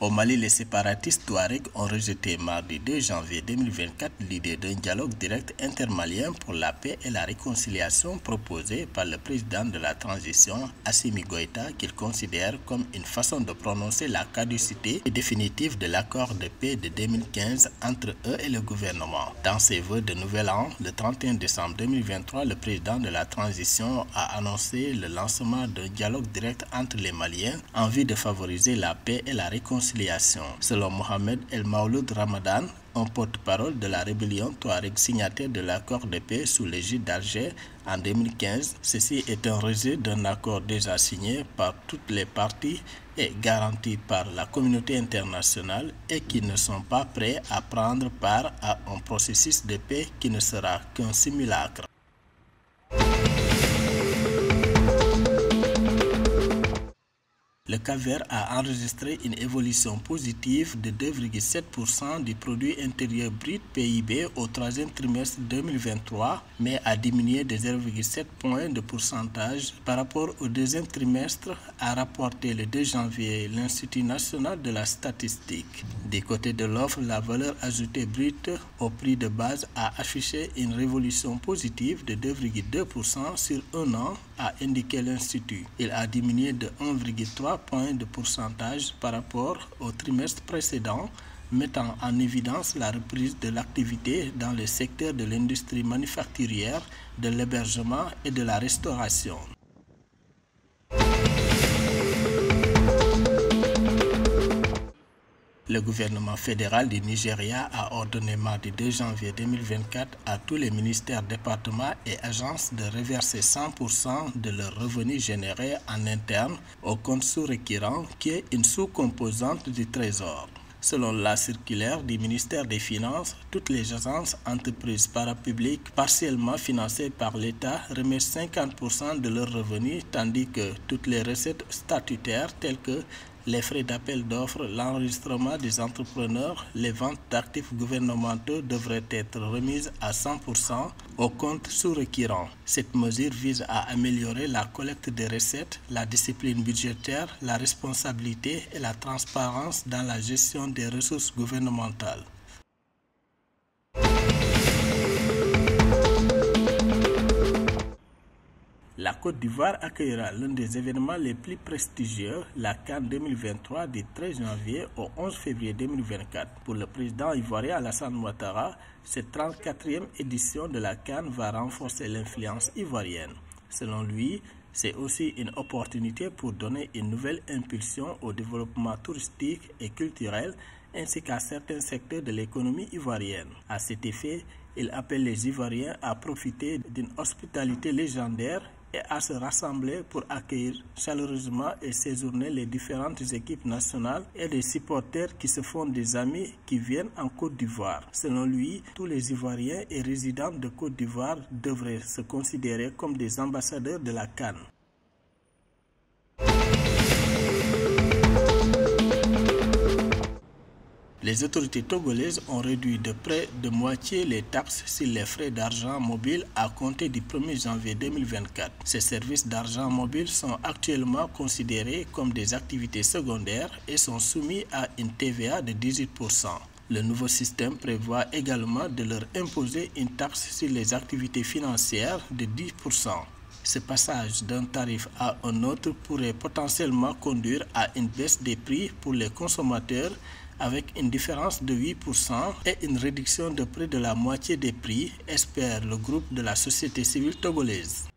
Au Mali, les séparatistes touaregs ont rejeté mardi 2 janvier 2024 l'idée d'un dialogue direct intermalien pour la paix et la réconciliation proposée par le président de la transition, Assimi Goïta, qu'ils considèrent comme une façon de prononcer la caducité définitive de l'accord de paix de 2015 entre eux et le gouvernement. Dans ses vœux de nouvel an, le 31 décembre 2023, le président de la transition a annoncé le lancement d'un dialogue direct entre les Maliens en vue de favoriser la paix et la réconciliation. Selon Mohamed El Maouloud Ramadan, un porte-parole de la rébellion touareg signataire de l'accord de paix sous l'égide d'Alger en 2015, ceci est un rejet d'un accord déjà signé par toutes les parties et garanti par la communauté internationale et qui ne sont pas prêts à prendre part à un processus de paix qui ne sera qu'un simulacre. Le Cap-Vert a enregistré une évolution positive de 2,7% du produit intérieur brut PIB au troisième trimestre 2023, mais a diminué de 0,7 points de pourcentage par rapport au deuxième trimestre, a rapporté le 2 janvier l'Institut national de la statistique. Du côté de l'offre, la valeur ajoutée brute au prix de base a affiché une révolution positive de 2,2% sur un an, a indiqué l'Institut. Il a diminué de 1,3 points de pourcentage par rapport au trimestre précédent, mettant en évidence la reprise de l'activité dans le secteur de l'industrie manufacturière, de l'hébergement et de la restauration. Le gouvernement fédéral du Nigeria a ordonné mardi 2 janvier 2024 à tous les ministères, départements et agences de reverser 100% de leurs revenus générés en interne au compte sous-requérant qui est une sous-composante du Trésor. Selon la circulaire du ministère des Finances, toutes les agences, entreprises parapubliques partiellement financées par l'État remettent 50% de leurs revenus, tandis que toutes les recettes statutaires telles que les frais d'appel d'offres, l'enregistrement des entrepreneurs, les ventes d'actifs gouvernementaux devraient être remises à 100% au compte sous-requérant. Cette mesure vise à améliorer la collecte des recettes, la discipline budgétaire, la responsabilité et la transparence dans la gestion des ressources gouvernementales. La Côte d'Ivoire accueillera l'un des événements les plus prestigieux, la CAN 2023 du 13 janvier au 11 février 2024. Pour le président ivoirien Alassane Ouattara, cette 34e édition de la CAN va renforcer l'influence ivoirienne. Selon lui, c'est aussi une opportunité pour donner une nouvelle impulsion au développement touristique et culturel ainsi qu'à certains secteurs de l'économie ivoirienne. À cet effet, il appelle les Ivoiriens à profiter d'une hospitalité légendaire et à se rassembler pour accueillir chaleureusement et séjourner les différentes équipes nationales et les supporters qui se font des amis qui viennent en Côte d'Ivoire. Selon lui, tous les Ivoiriens et résidents de Côte d'Ivoire devraient se considérer comme des ambassadeurs de la CAN. Les autorités togolaises ont réduit de près de moitié les taxes sur les frais d'argent mobile à compter du 1er janvier 2024. Ces services d'argent mobile sont actuellement considérés comme des activités secondaires et sont soumis à une TVA de 18%. Le nouveau système prévoit également de leur imposer une taxe sur les activités financières de 10%. Ce passage d'un tarif à un autre pourrait potentiellement conduire à une baisse des prix pour les consommateurs avec une différence de 8% et une réduction de près de la moitié des prix, espère le groupe de la société civile togolaise.